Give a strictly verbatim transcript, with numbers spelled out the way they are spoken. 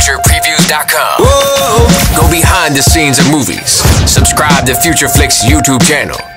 future previews dot com. Whoa. Go behind the scenes of movies. Subscribe to Future Flicks YouTube channel.